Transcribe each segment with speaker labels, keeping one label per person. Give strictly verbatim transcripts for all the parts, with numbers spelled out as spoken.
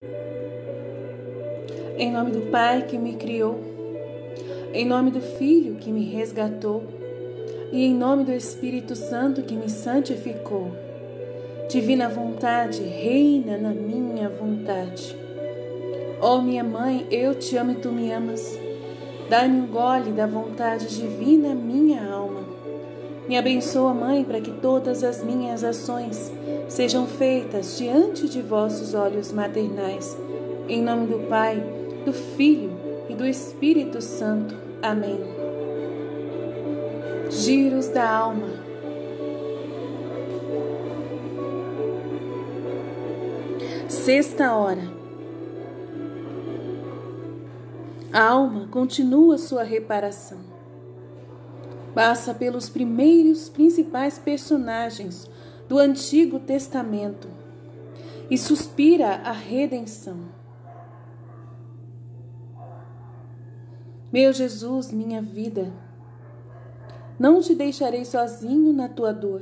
Speaker 1: Em nome do Pai que me criou, em nome do Filho que me resgatou e em nome do Espírito Santo que me santificou. Divina vontade, reina na minha vontade. Ó minha mãe, eu te amo e tu me amas. Dai-me um gole da vontade divina, minha alma. Me abençoa, Mãe, para que todas as minhas ações sejam feitas diante de vossos olhos maternais. Em nome do Pai, do Filho e do Espírito Santo. Amém. Giros da alma. Sexta hora. A alma continua sua reparação. Passa pelos primeiros principais personagens do Antigo Testamento e suspira a redenção. Meu Jesus, minha vida, não te deixarei sozinho na tua dor.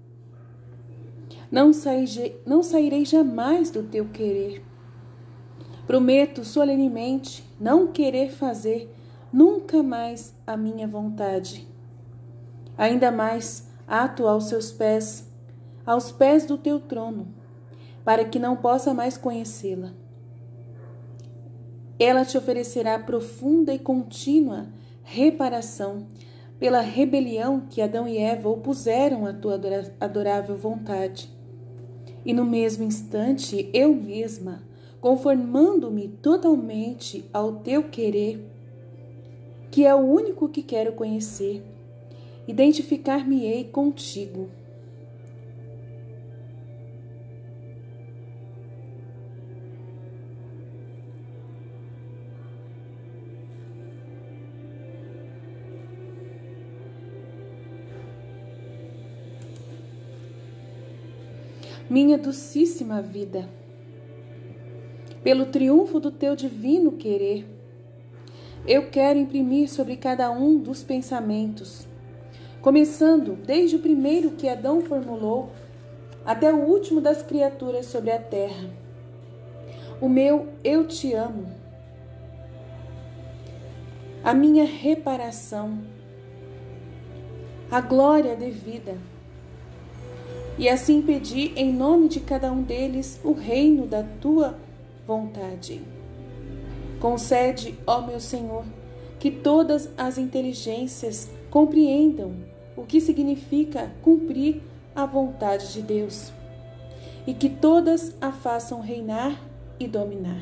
Speaker 1: Não sairei, não sairei jamais do teu querer. Prometo solenemente não querer fazer nunca mais a minha vontade. Ainda mais ato aos seus pés, aos pés do teu trono, para que não possa mais conhecê-la. Ela te oferecerá profunda e contínua reparação pela rebelião que Adão e Eva opuseram à tua adorável vontade. E no mesmo instante, eu mesma, conformando-me totalmente ao teu querer, que é o único que quero conhecer, identificar-me-ei contigo. Minha docíssima vida, pelo triunfo do teu divino querer, eu quero imprimir sobre cada um dos pensamentos, começando desde o primeiro que Adão formulou até o último das criaturas sobre a terra, o meu eu te amo, a minha reparação, a glória devida, e assim pedi em nome de cada um deles o reino da tua vontade. Concede, ó meu Senhor, que todas as inteligências compreendam o que significa cumprir a vontade de Deus e que todas a façam reinar e dominar.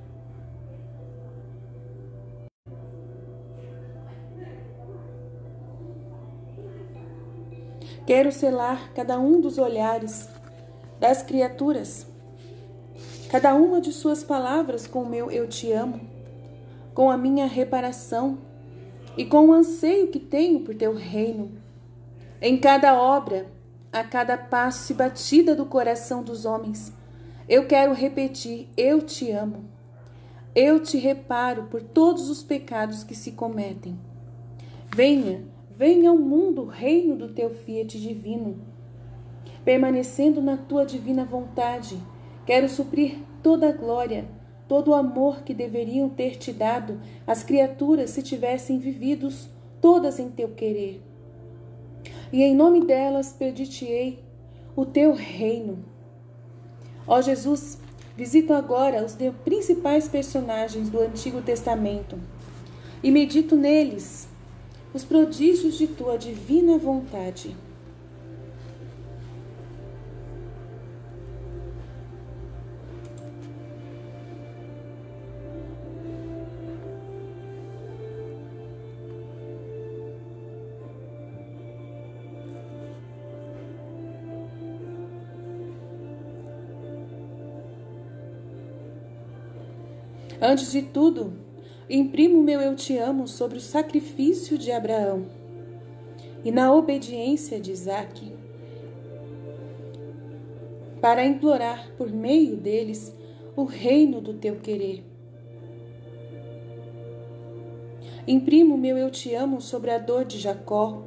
Speaker 1: Quero selar cada um dos olhares das criaturas, cada uma de suas palavras com o meu eu te amo, com a minha reparação e com o anseio que tenho por teu reino. Em cada obra, a cada passo e batida do coração dos homens, eu quero repetir: eu te amo. Eu te reparo por todos os pecados que se cometem. Venha, venha ao mundo o reino do teu fiat divino. Permanecendo na tua divina vontade, quero suprir toda a glória, todo o amor que deveriam ter te dado as criaturas se tivessem vividos todas em teu querer. E em nome delas pedir-te-ei o teu reino. Ó Jesus, visito agora os principais personagens do Antigo Testamento e medito neles os prodígios de tua divina vontade. Antes de tudo, imprimo meu eu te amo sobre o sacrifício de Abraão e na obediência de Isaque, para implorar por meio deles o reino do teu querer. Imprimo meu eu te amo sobre a dor de Jacó,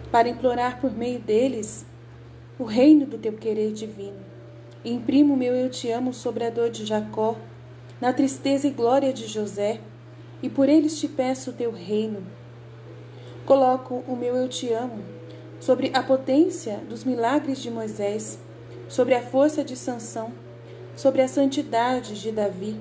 Speaker 1: para implorar por meio deles o reino do teu querer divino. E imprimo o meu eu te amo sobre a dor de Jacó, na tristeza e glória de José, e por eles te peço o teu reino. Coloco o meu eu te amo sobre a potência dos milagres de Moisés, sobre a força de Sansão, sobre a santidade de Davi,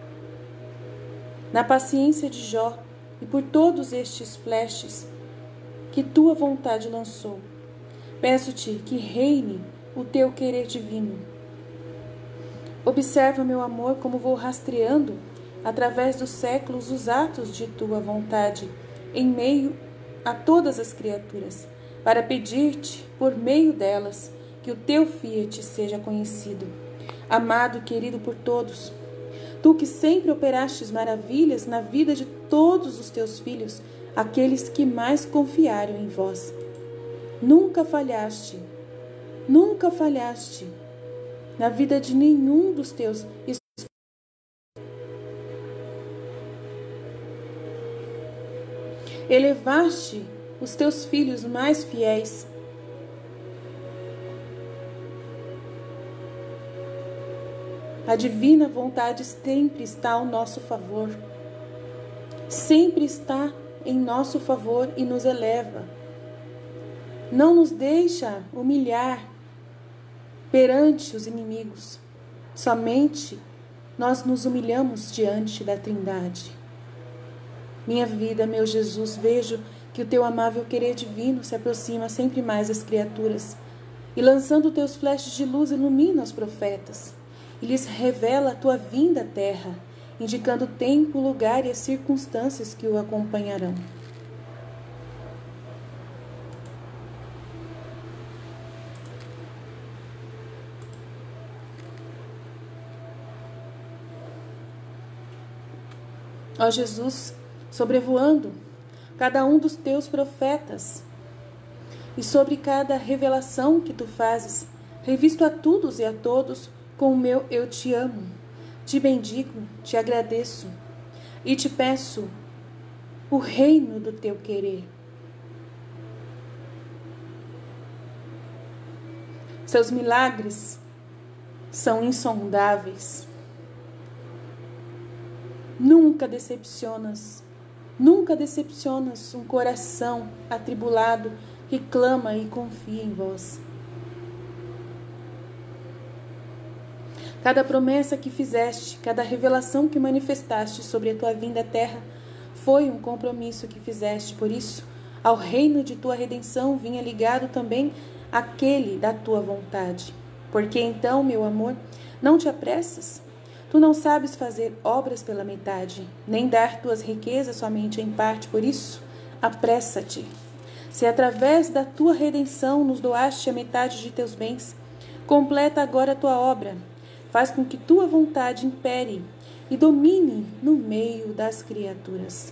Speaker 1: na paciência de Jó, e por todos estes flashes que tua vontade lançou. Peço-te que reine o teu querer divino. Observa, meu amor, como vou rastreando, através dos séculos, os atos de tua vontade, em meio a todas as criaturas, para pedir-te, por meio delas, que o teu fiat seja conhecido, amado e querido por todos. Tu que sempre operastes maravilhas na vida de todos os teus filhos, aqueles que mais confiaram em vós. Nunca falhaste, nunca falhaste na vida de nenhum dos teus. Elevaste os teus filhos mais fiéis. A divina vontade sempre está ao nosso favor. Sempre está em nosso favor e nos eleva. Não nos deixa humilhar perante os inimigos. Somente nós nos humilhamos diante da Trindade. Minha vida, meu Jesus, vejo que o teu amável querer divino se aproxima sempre mais das criaturas, e lançando teus flashes de luz ilumina os profetas, e lhes revela a tua vinda à terra, indicando o tempo, o lugar e as circunstâncias que o acompanharão. Ó Jesus, sobrevoando cada um dos teus profetas e sobre cada revelação que tu fazes, revisto a todos e a todos com o meu eu te amo, te bendigo, te agradeço e te peço o reino do teu querer. Seus milagres são insondáveis. Nunca decepcionas, nunca decepcionas um coração atribulado que clama e confia em vós. Cada promessa que fizeste, cada revelação que manifestaste sobre a tua vinda à terra, foi um compromisso que fizeste. Por isso, ao reino de tua redenção vinha ligado também aquele da tua vontade. Porque então, meu amor, não te apressas? Tu não sabes fazer obras pela metade, nem dar tuas riquezas somente em parte. Por isso, apressa-te. Se através da tua redenção nos doaste a metade de teus bens, completa agora a tua obra. Faz com que tua vontade impere e domine no meio das criaturas.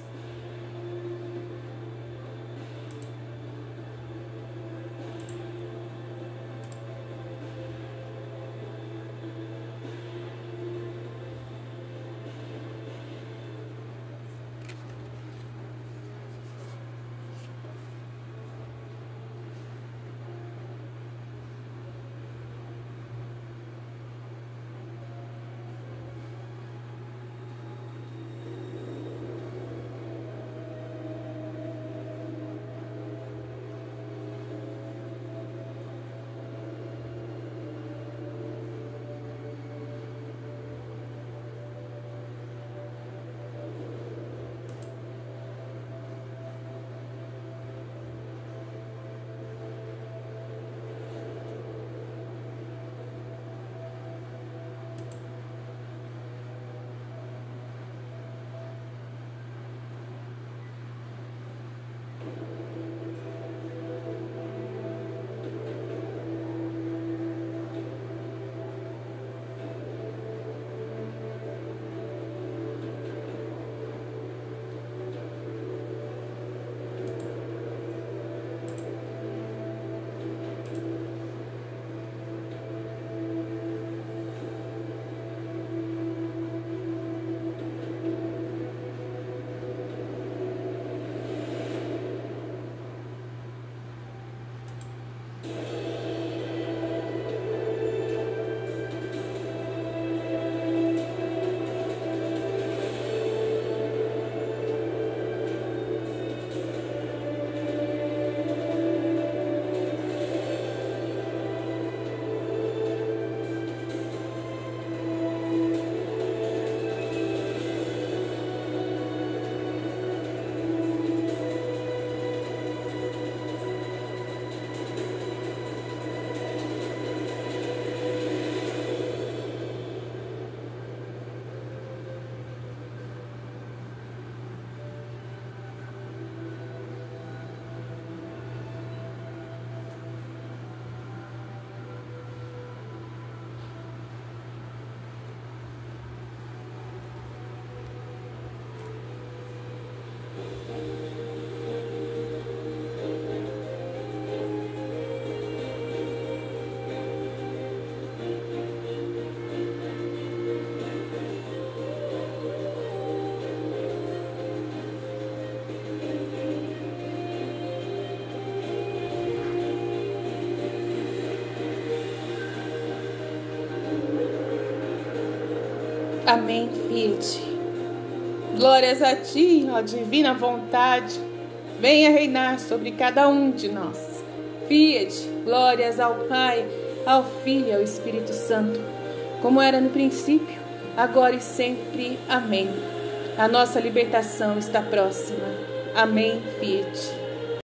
Speaker 1: Amém, Fiat. Glórias a ti, ó divina vontade, venha reinar sobre cada um de nós. Fiat, glórias ao Pai, ao Filho e ao Espírito Santo, como era no princípio, agora e sempre. Amém. A nossa libertação está próxima. Amém, Fiat.